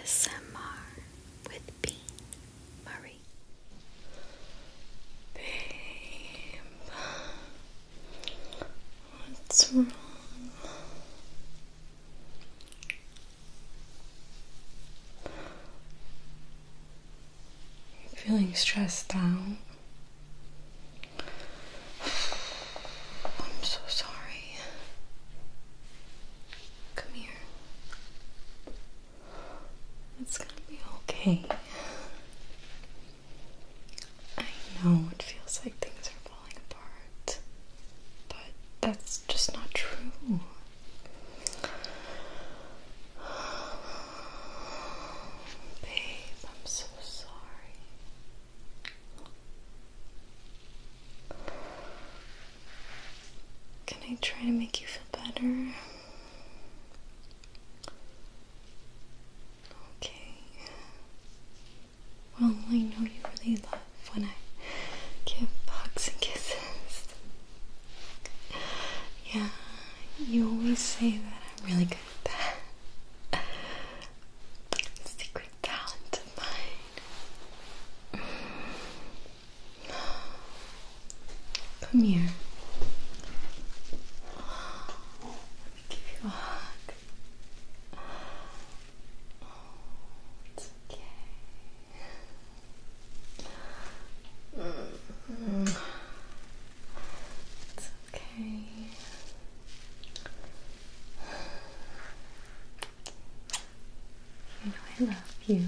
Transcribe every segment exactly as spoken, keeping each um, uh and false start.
S M R with Bean Marie. Babe, what's wrong? You feeling stressed out? I'm so sorry. Come here. It's gonna be okay. I know it feels like things are falling apart, but that's just not true. Babe, I'm so sorry. Can I try to make you feel better? Okay. Well, I know you really love when I give hugs and kisses. Yeah, you always say that I'm really good at that. Secret talent of mine. Come here. Let me give you a hug. It's okay. Mm. It's okay. You know I love you.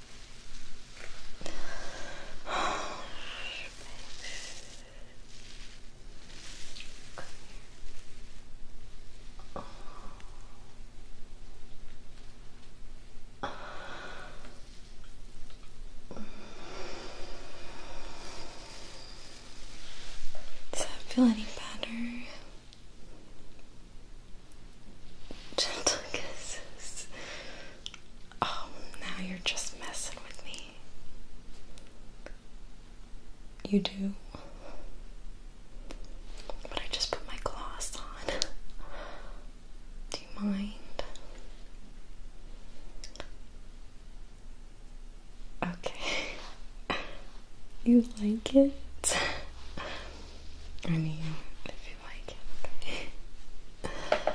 Does that feel any better? Gentle kisses. Oh, now you're just messing with me. You do? But I just put my gloss on. Do you mind? Okay. You like it? I mean, if you like it, okay.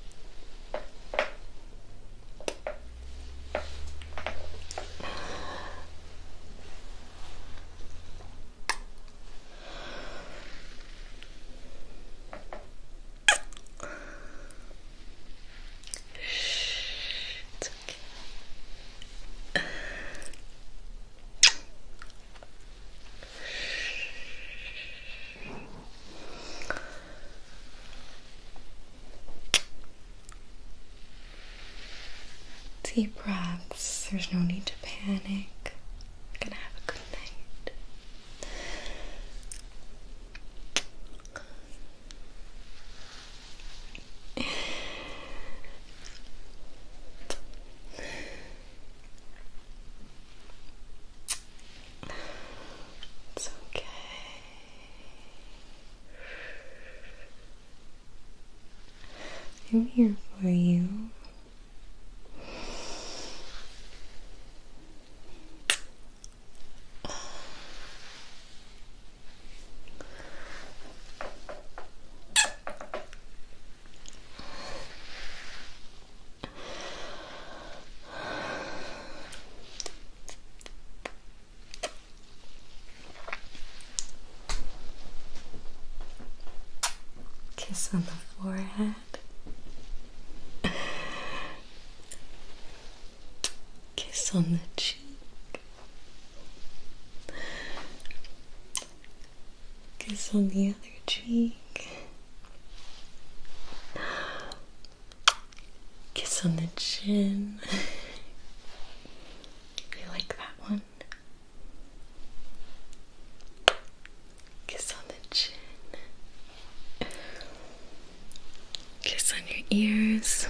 It's okay. Deep breaths. There's no need to panic. You're gonna have a good night. It's okay. I'm here for you. Kiss on the forehead. Kiss on the cheek. Kiss on the other cheek. Kiss on the chin. You like that one? Kiss on the chin. Kiss on your ears.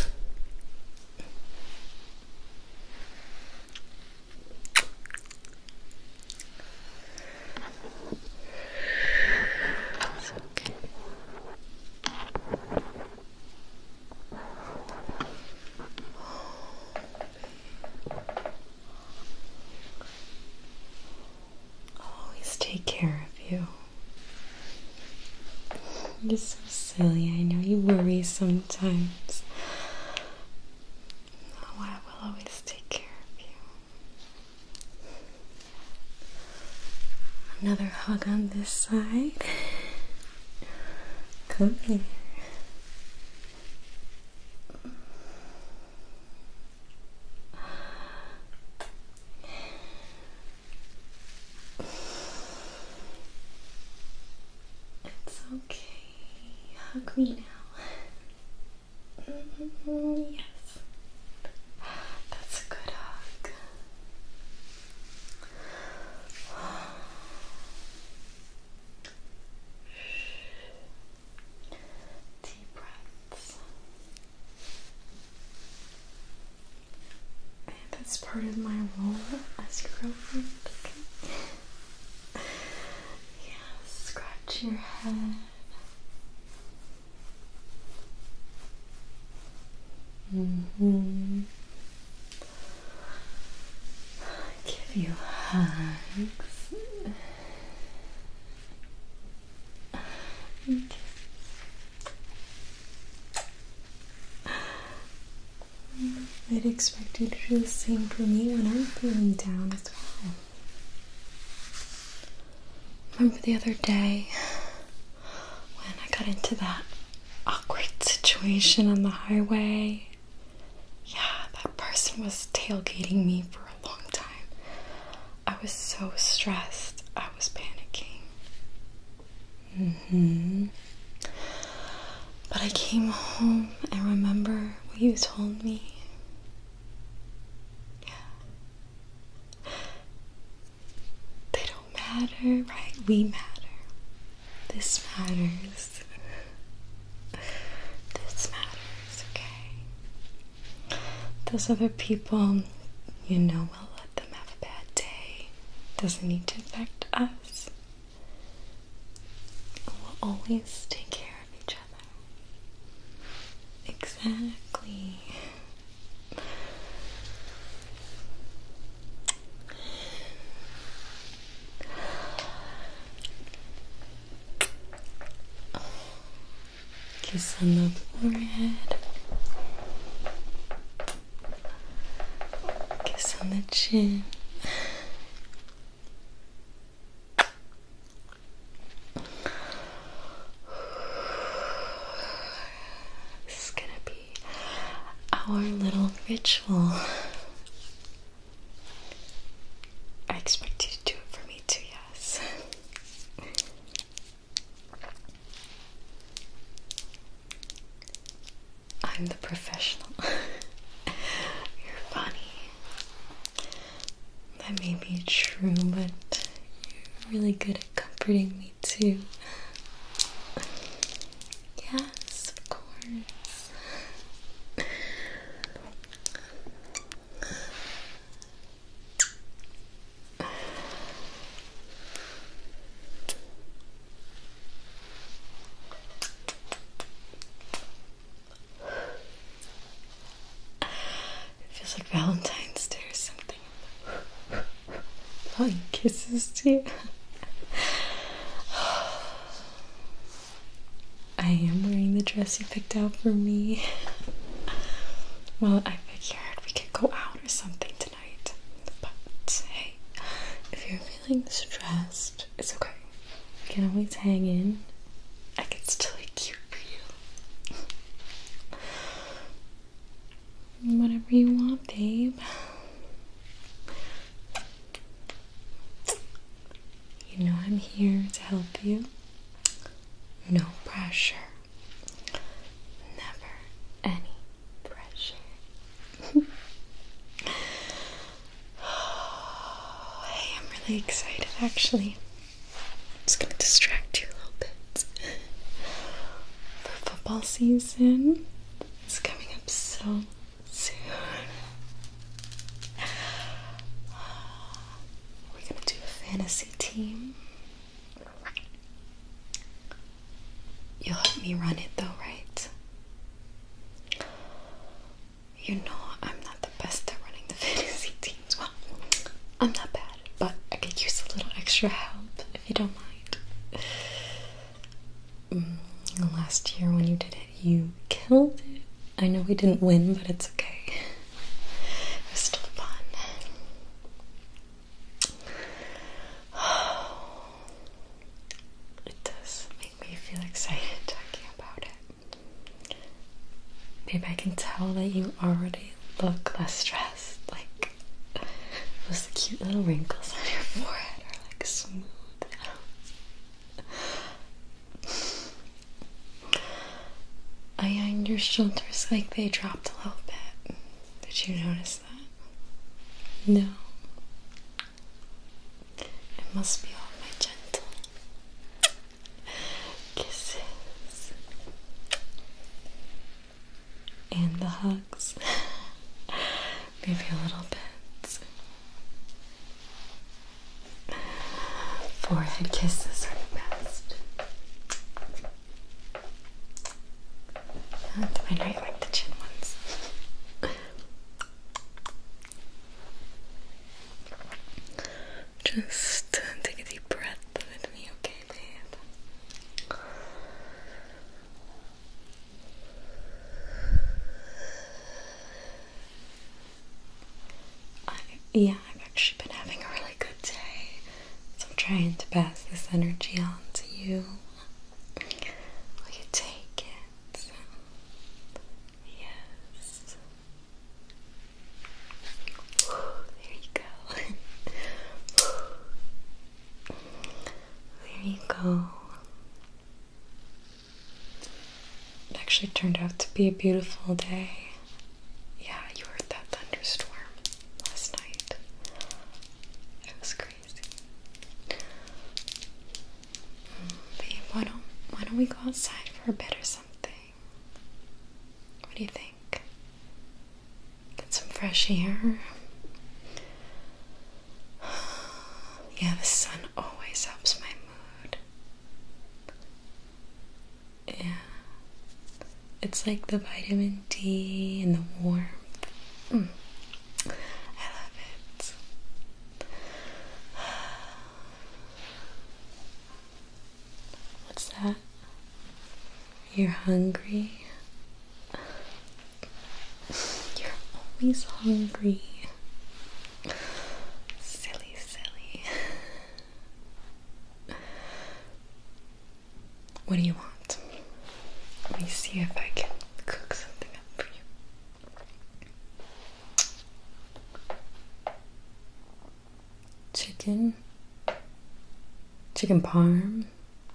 It's okay. You're so silly. I know you worry sometimes. Oh, I will always take care of you. Another hug on this side. Come here. Okay, hug me now. Mm-hmm, yes, that's a good hug. Deep breaths. And that's part of my role as your girlfriend, okay? Yes, scratch your head. Mm-hmm. Give you hugs. And I'd expect you to do the same for me when I'm feeling down as well. Remember the other day when I got into that awkward situation on the highway? Yeah, that person was tailgating me for a long time. I was so stressed. I was panicking. Mm-hmm. But I came home and remember what you told me. Yeah. They don't matter, right? We matter. This matters. This matters, okay? Those other people, you know, we'll let them have a bad day. Doesn't need to affect us. We'll always take care of each other. Exactly. Kiss on the forehead. Kiss on the chin. This is gonna be our little ritual. I expect you to do it for me too, yes. I'm the professional. You're funny. That may be true, but you're really good at comforting me too. Yes, of course. It feels like Valentine's Day or something. Blowing kisses too. I am wearing the dress you picked out for me. Well, I figured we could go out or something tonight. But hey, if you're feeling stressed, it's okay. You can always hang in. I can still be cute for you. Whatever you want, babe. You know I'm here to help you. No pressure. Never any pressure. Hey, I'm really excited actually. I'm just gonna distract you a little bit. For football season, it's coming up so soon. We're gonna do a fantasy team. You'll help me run it though, right? You know I'm not the best at running the fantasy teams. Well, I'm not bad, but I could use a little extra help if you don't mind. Mm, didn't win, but it's okay. It was still fun. It does make me feel excited talking about it. Babe, I can tell that you already look less stressed. Like, those cute little wrinkles on your forehead are like smooth. Oh yeah, and your shoulders, like, they dropped a little bit. Did you notice that? No. It must be all my gentle kisses and the hugs. Maybe a little bit. Forehead kisses are the best. Uh, I know you like the chin ones. Just uh, take a deep breath with me, okay, babe? I, yeah, I've actually been having a really good day, so I'm trying to pass this energy on to you. Will you take it? Yes. There you go. There you go. It actually turned out to be a beautiful day. Yeah, you heard that thunderstorm last night. It was crazy. Mm, babe, why don't why don't we go outside for a bit or something? What do you think? Get some fresh air. Yeah, the sun always helps my mood. Yeah. It's like the vitamin D and the warmth. Mm. I love it. What's that? You're hungry? You're always hungry. Silly, silly. What do you want? Let me see if I can cook something up for you. Chicken? Chicken parm?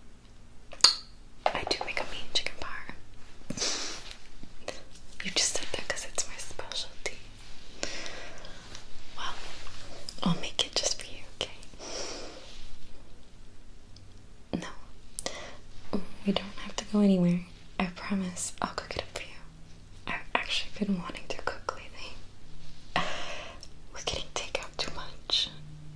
I do make a mean chicken parm. You just said that because it's my specialty. Well, I'll make it just for you, okay? No, we don't have to go anywhere. I promise I'll cook it up for you. I've actually been wanting to cook lately. We're getting takeout too much.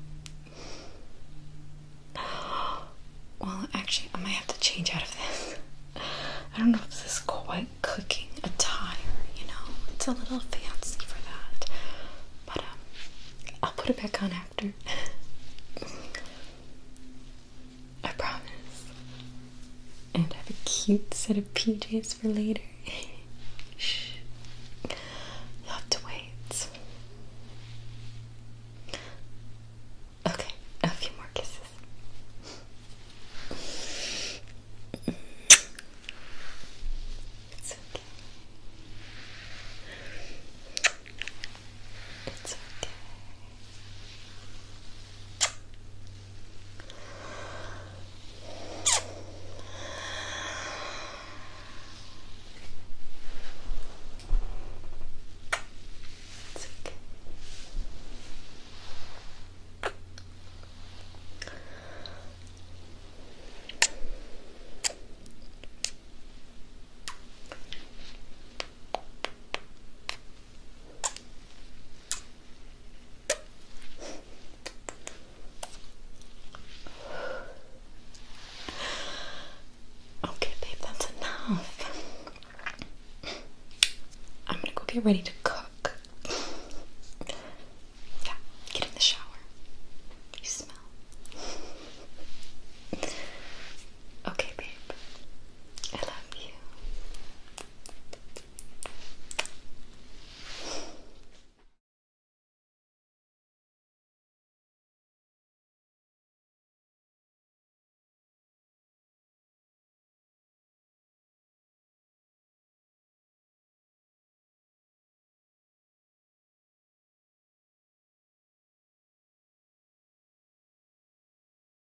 Well, actually, I might have to change out of this. I don't know if this is quite cooking attire, you know? It's a little fancy for that. But, um, I'll put it back on after. I promise. And I have a cute set of P Js for later. Shh. You'll have to wait. Okay, a few more kisses. It's okay. It's okay. It's okay. Okay, babe, that's enough. I'm gonna go get ready to